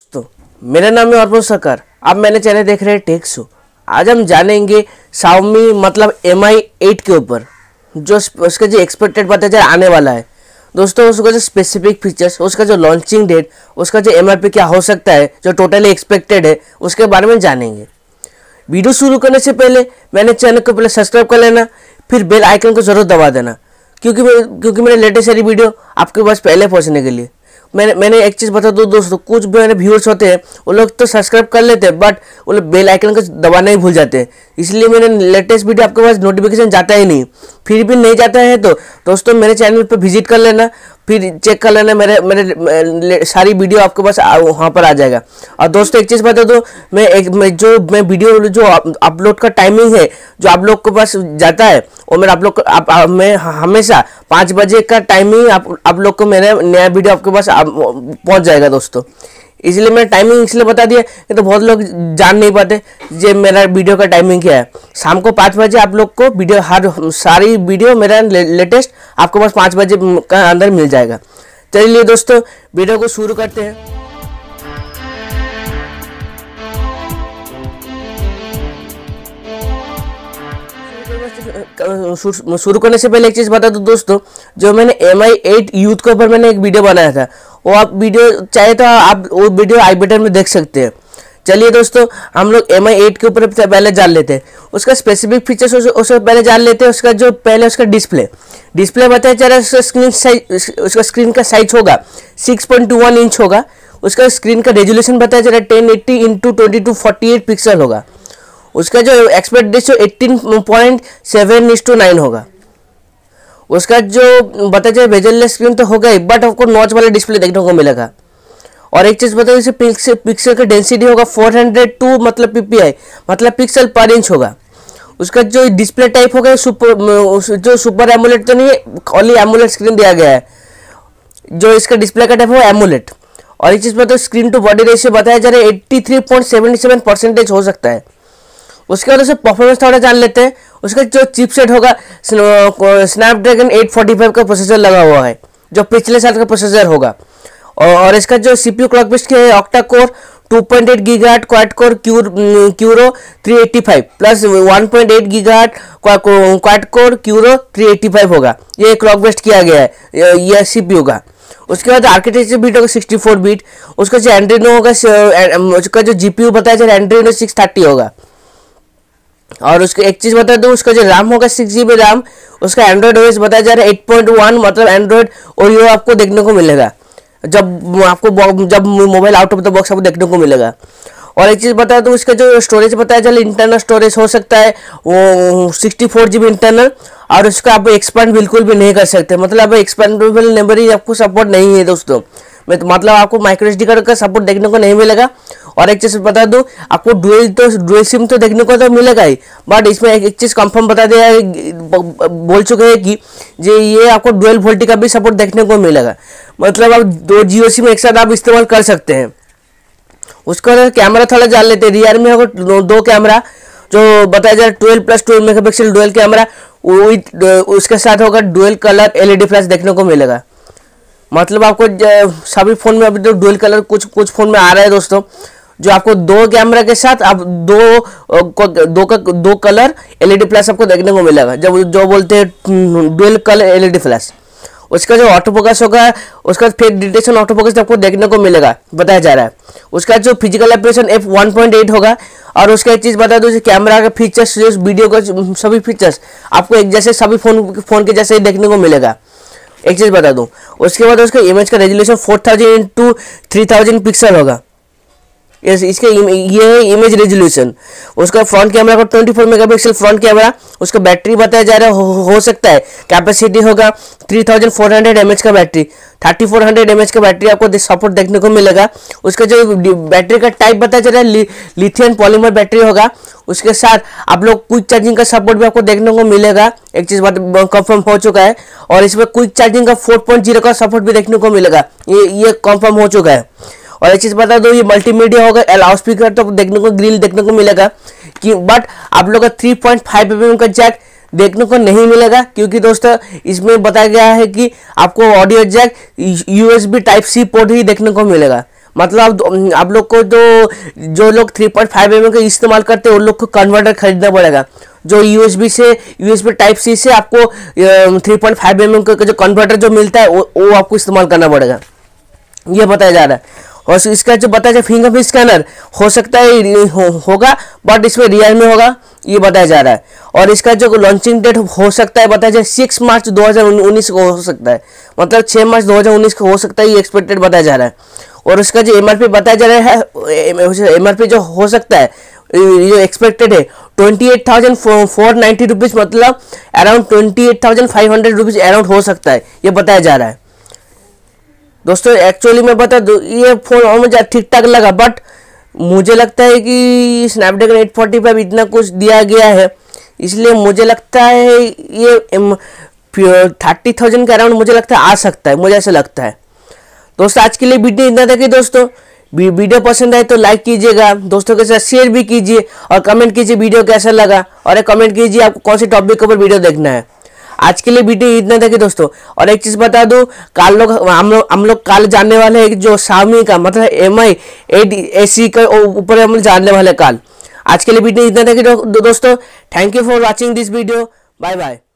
तो मेरा नाम है और सरकार। आप मैंने चैनल देख रहे हैं techshow। आज हम जानेंगे Xiaomi मतलब Mi 8 के ऊपर जो उसका जो एक्सपेक्टेड बताया जाए आने वाला है। दोस्तों उसका जो स्पेसिफिक फीचर्स, उसका जो लॉन्चिंग डेट, उसका जो MRP क्या हो सकता है, जो टोटली एक्सपेक्टेड है, उसके बारे में जानेंगे। वीडियो शुरू करने से पहले मैंने चैनल को पहले सब्सक्राइब कर लेना, फिर बेल आइकन को जरूर दबा देना क्योंकि मेरे लेटेस्ट सारी वीडियो आपके पास पहले पहुंचने के लिए। मैंने एक चीज़ बता दूँ दोस्तों, कुछ मेरे व्यूअर्स होते हैं वो लोग तो सब्सक्राइब कर लेते हैं बट वो लोग बेल आइकन को दबाना ही भूल जाते हैं, इसलिए मेरे लेटेस्ट वीडियो आपके पास नोटिफिकेशन जाता ही नहीं। फिर भी नहीं जाता है तो दोस्तों मेरे चैनल पर विजिट कर लेना, फिर चेक कर लेना, मेरे सारी वीडियो आपके पास वहाँ पर आ जाएगा। और दोस्तों एक चीज़ बता दो, मैं वीडियो जो अपलोड का टाइमिंग है जो आप लोग के पास जाता है वो मेरा आप लोग मैं हमेशा 5 बजे का टाइमिंग आप लोग को मेरा नया वीडियो आपके पास पहुंच जाएगा दोस्तों। इसलिए मैंने टाइमिंग इसलिए बता दिया कि तो बहुत लोग जान नहीं पाते जो मेरा वीडियो का टाइमिंग क्या है। शाम को 5 बजे आप लोग को वीडियो सारी वीडियो मेरा लेटेस्ट आपके पास 5 बजे का अंदर मिल जाएगा। चलिए दोस्तों वीडियो को शुरू करते हैं। शुरू करने से पहले एक चीज़ बता दूं दोस्तों, जो मैंने Mi 8 यूथ के ऊपर मैंने एक वीडियो बनाया था, वो आप वीडियो चाहे तो आप वो वीडियो आई बटन में देख सकते हैं। चलिए दोस्तों हम लोग Mi 8 के ऊपर पहले जान लेते हैं, उसका स्पेसिफिक फीचर्स उसको पहले जान लेते हैं। उसका जो पहले उसका डिस्प्ले बताया जा रहा है, उसका स्क्रीन का साइज होगा 6.21 इंच होगा। उसका स्क्रीन का रेजोल्यूशन बताया जा रहा है 1080 × 2248 पिक्सल होगा। उसका जो एक्सपेक्ट रेशियो 18.7:9 होगा। उसका जो बताया जाए बेजल स्क्रीन तो होगा ही बट आपको नॉच वाला डिस्प्ले देखने को मिलेगा। और एक चीज़ बताओ, इसे पिक्सल का डेंसिटी होगा 402 मतलब PPI मतलब पिक्सल पर इंच होगा। उसका जो डिस्प्ले टाइप होगा सुपर एमोलेड तो नहीं है, ओनली एमोलेड स्क्रीन दिया गया है। जो इसका डिस्प्ले का टाइप होगा एमोलेड। और एक चीज़ बताओ, स्क्रीन टू बॉडी रेशियो बताया जा रहा है 83.77% हो सकता है। उसके बाद उसे परफॉर्मेंस थोड़ा जान लेते हैं। उसका जो चिपसेट होगा स्नैपड्रैगन 845 का प्रोसेसर लगा हुआ है, जो पिछले साल का प्रोसेसर होगा। और इसका जो CPU क्लॉक बिस्ट है octa core 2.8 gigahertz quad core Kryo 385 plus 1.8 gigahertz quad core Kryo 385 होगा। ये क्लॉक बेस्ट किया गया है यह CPU का। उसके बाद आर्किटेक्चर बीट होगा 64 बीट। उसका जो एड्रेनो होगा, उसका जो GPU बताया जाए एड्रेनो 630 होगा। और उसके एक चीज़ बता दूं, उसका जो रैम होगा 6 GB रैम। उसका एंड्रॉइड OS बताया जा रहा है 8.1 मतलब एंड्रॉइड ओरियो आपको देखने को मिलेगा जब mobile out of the box आपको देखने को मिलेगा। और एक चीज़ बता दूं, इसका जो स्टोरेज बताया जा रहा है इंटरनल स्टोरेज हो सकता है वो 64 GB इंटरनल। और उसका आप एक्सपेंड बिल्कुल भी नहीं कर सकते, मतलब एक्सपेंडेबल मेमोरी आपको सपोर्ट नहीं है दोस्तों। मतलब आपको माइक्रो SD कार्ड का सपोर्ट देखने को नहीं मिलेगा। और एक चीज़ बता दूं, आपको डुअल सिम तो देखने को तो मिलेगा ही बट इसमें एक चीज़ कंफर्म बता दिया बोल चुके हैं कि ये आपको डुअल वोल्टी का भी सपोर्ट देखने को मिलेगा, मतलब आप 2 जियो सिम एक साथ आप इस्तेमाल कर सकते हैं। उसका कैमरा थोड़ा जान लेते हैं। रियर में होगा 2 कैमरा जो बताया जा रहा है 12+12 मेगापिक्सल डुअल कैमरा, उसके साथ होगा डुअल कलर LED फ्लैश देखने को मिलेगा। मतलब आपको सभी फोन में अभी तो डुअल कलर कुछ फोन में आ रहा है दोस्तों, जो आपको 2 कैमरा के साथ आप दो कलर LED फ्लैश आपको देखने को मिलेगा, जो बोलते हैं डुअल कलर LED फ्लैश। उसका जो ऑटोफोकस होगा, उसका फेस डिटेक्शन ऑटोफोकस आपको देखने को मिलेगा बताया जा रहा है। उसका जो फिजिकल एपरेशन f1.8 होगा। और उसका एक चीज़ बता दूँ, कैमरा का फीचर्स, वीडियो का सभी फीचर्स आपको एक जैसे सभी फोन के जैसे ही देखने को मिलेगा। एक चीज़ बता दूं, उसके बाद उसका इमेज का रेजोल्यूशन 4000 × 3000 पिक्सल होगा। इसके ये है इमेज रेजोल्यूशन। उसका फ्रंट कैमरा का 24 मेगापिक्सल फ्रंट कैमरा। उसका बैटरी बताया जा रहा है हो सकता है कैपेसिटी होगा 3400 mAh का बैटरी, 3400 mAh का बैटरी आपको सपोर्ट देखने को मिलेगा। उसका जो बैटरी का टाइप बताया जा रहा है लिथियम पॉलीमर बैटरी होगा। उसके साथ आप लोग क्विक चार्जिंग का सपोर्ट भी आपको देखने को मिलेगा, एक चीज़ बात कंफर्म हो चुका है। और इसमें क्विक चार्जिंग का 4.0 का सपोर्ट भी देखने को मिलेगा, ये कंफर्म हो चुका है। और एक चीज़ बता दो, ये मल्टीमीडिया होगा, लाउड स्पीकर तो देखने को ग्रिल देखने को मिलेगा कि बट आप लोग का 3.5 mm का जैक देखने को नहीं मिलेगा, क्योंकि दोस्तों इसमें बताया गया है कि आपको audio jack USB Type-C port ही देखने को मिलेगा। मतलब आप लोग को जो लोग 3.5 mm का इस्तेमाल करते हैं उन लोग को कन्वर्टर खरीदना पड़ेगा। जो यूएसबी टाइप सी से आपको 3.5 mm का जो कन्वर्टर जो मिलता है वो आपको इस्तेमाल करना पड़ेगा, ये बताया जा रहा है। और इसका जो बताया जाए फिंगरप्रिंट स्कैनर हो सकता है होगा, बट इसमें रियर में होगा, ये बताया जा रहा है। और इसका जो लॉन्चिंग डेट हो सकता है बताया जाए 6 मार्च 2019 को हो सकता है, मतलब 6 मार्च 2019 को हो सकता है, ये एक्सपेक्टेड बताया जा रहा है। और उसका जो एमआरपी बताया जा रहा है, एमआरपी जो हो सकता है जो एक्सपेक्टेड है 28,490 रुपीज़, मतलब अराउंड 28,500 रुपीज़ अराउंड हो सकता है, ये बताया जा रहा है। दोस्तों एक्चुअली मैं बता दूँ ये फ़ोन और मुझे ठीक ठाक लगा, बट मुझे लगता है कि स्नैपड्रैगन 845 इतना कुछ दिया गया है, इसलिए मुझे लगता है ये 30,000 के अराउंड मुझे लगता है आ सकता है, मुझे ऐसा लगता है। दोस्तों आज के लिए वीडियो इतना था कि दोस्तों वीडियो पसंद आए तो लाइक कीजिएगा, दोस्तों के साथ शेयर भी कीजिए और कमेंट कीजिए वीडियो कैसा लगा, और कमेंट कीजिए आपको कौन से टॉपिक के ऊपर वीडियो देखना है। आज के लिए वीडियो इतना था कि दोस्तों, और एक चीज़ बता दूं, हम लोग कल जानने वाले हैं जो Xiaomi का मतलब MI 8AC का ऊपर हम जानने वाले कल। आज के लिए वीडियो इतना था कि दोस्तों, thank you for watching this video, bye bye.